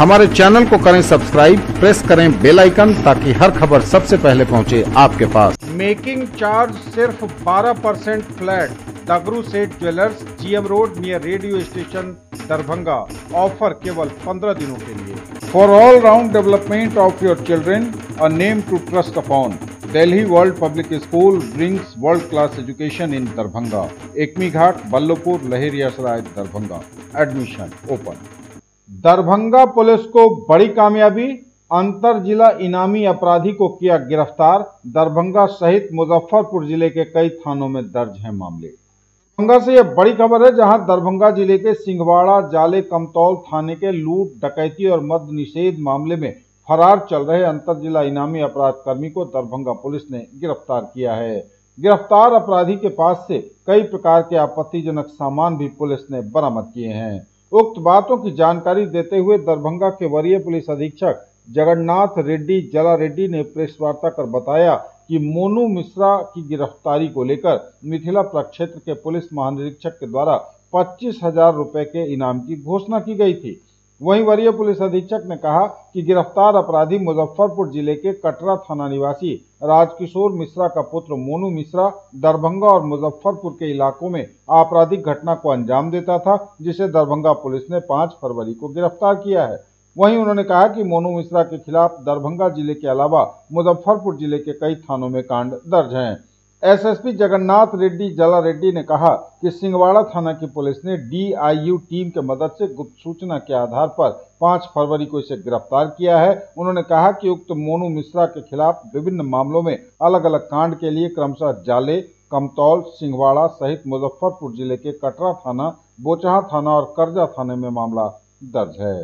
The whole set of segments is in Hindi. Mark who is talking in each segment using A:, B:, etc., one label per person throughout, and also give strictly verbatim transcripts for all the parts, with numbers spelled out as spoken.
A: हमारे चैनल को करें सब्सक्राइब, प्रेस करें बेल आइकन ताकि हर खबर सबसे पहले पहुंचे आपके पास। मेकिंग चार्ज सिर्फ बारह percent flat. Dagru Seth jewellers, GM road near radio station, Darbhanga. Offer केवल पंद्रह दिनों के लिए। For all round development of your children, a name to trust upon. Delhi world public school brings world class education in Darbhanga. Ekmi Ghat, Ballabhpur, Laheriasarai, Darbhanga. Admission open. Darbhanga police को बड़ी कामयाबी, अंतर जिला इनामी अपराधी को किया गिरफ्तार। दरभंगा सहित मुजफ्फरपुर जिले के कई थानों में दर्ज हैं मामले। दरभंगा से यह बड़ी खबर है, जहां दरभंगा जिले के सिंहवाड़ा जाले कमतौल थाने के लूट, डकैती और मद्य निषेध मामले में फरार चल रहे अंतर जिला इनामी अपराध कर्मी को दरभंगा पुलिस ने गिरफ्तार किया है। गिरफ्तार अपराधी के पास से कई प्रकार के आपत्तिजनक सामान भी पुलिस ने बरामद किए हैं। उक्त बातों की जानकारी देते हुए दरभंगा के वरीय पुलिस अधीक्षक जगन्नाथ रेड्डी जला रेड्डी ने प्रेस वार्ता कर बताया कि मोनू मिश्रा की गिरफ्तारी को लेकर मिथिला प्रक्षेत्र के पुलिस महानिरीक्षक के द्वारा पच्चीस हजार रुपए के इनाम की घोषणा की गई थी। वहीं वरीय पुलिस अधीक्षक ने कहा कि गिरफ्तार अपराधी मुजफ्फरपुर जिले के कटरा थाना निवासी राजकिशोर मिश्रा का पुत्र मोनू मिश्रा दरभंगा और मुजफ्फरपुर के इलाकों में आपराधिक घटना को अंजाम देता था, जिसे दरभंगा पुलिस ने पाँच फरवरी को गिरफ्तार किया है। वहीं उन्होंने कहा कि मोनू मिश्रा के खिलाफ दरभंगा जिले के अलावा मुजफ्फरपुर जिले के कई थानों में कांड दर्ज हैं। एसएसपी जगन्नाथ रेड्डी जला रेड्डी ने कहा कि सिंहवाड़ा थाना की पुलिस ने डीआईयू टीम के मदद से गुप्त सूचना के आधार पर पाँच फरवरी को इसे गिरफ्तार किया है। उन्होंने कहा कि उक्त मोनू मिश्रा के खिलाफ विभिन्न मामलों में अलग अलग कांड के लिए क्रमशः जाले, कमतौल, सिंहवाड़ा सहित मुजफ्फरपुर जिले के कटरा थाना, बोचहा थाना और करजा थाने में मामला दर्ज है।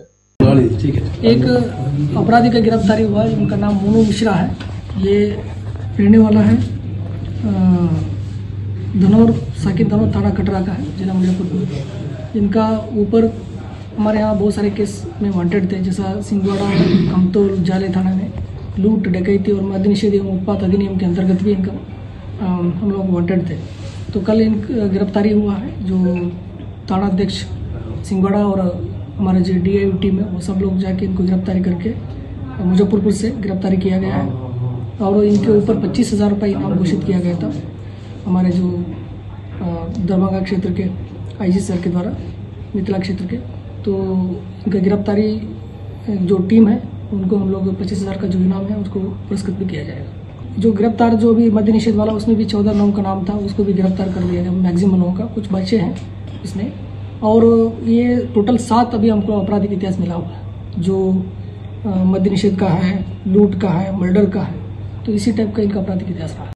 B: एक अपराधी का गिरफ्तारी हुआ है, उनका नाम मोनू मिश्रा है। ये रहने वाला है धनौर साकिब धनौर थाना कटरा का है, जिला मुजफ्फरपुर। इनका ऊपर हमारे यहाँ बहुत सारे केस में वांटेड थे, जैसा सिंहवाड़ा, कमतौल, जाले थाना में लूट, डकैती और मद्य निषेध एवं उत्पाद अधिनियम के अंतर्गत भी इनका आ, हम लोग वांटेड थे। तो कल इन गिरफ्तारी हुआ है, जो थानाध्यक्ष सिंहवाड़ा और हमारे जो डीआईयू टीम है वो सब लोग जाके इनको गिरफ्तारी करके मुजफ्फरपुर से गिरफ्तारी किया गया है और इनके ऊपर पच्चीस हजार रुपये इनाम घोषित किया गया था हमारे जो दरभंगा क्षेत्र के आईजी सर के द्वारा, मिथिला क्षेत्र के। तो इनका गिरफ्तारी जो टीम है उनको हम लोग पच्चीस हजार का जो इनाम है उसको पुरस्कृत भी किया जाएगा। जो गिरफ्तार जो भी मद्य निषेध वाला, उसमें भी चौदह नाम का नाम था, उसको भी गिरफ्तार कर दिया गया मैक्सिमम नाम का। कुछ बच्चे हैं इसमें, और ये टोटल सात अभी हमको आपराधिक इतिहास मिला हुआ है, जो मद्य निषेध का है, लूट का है, मर्डर का है। तो इसी टाइप का इनका आपराधिक इतिहास रहा है।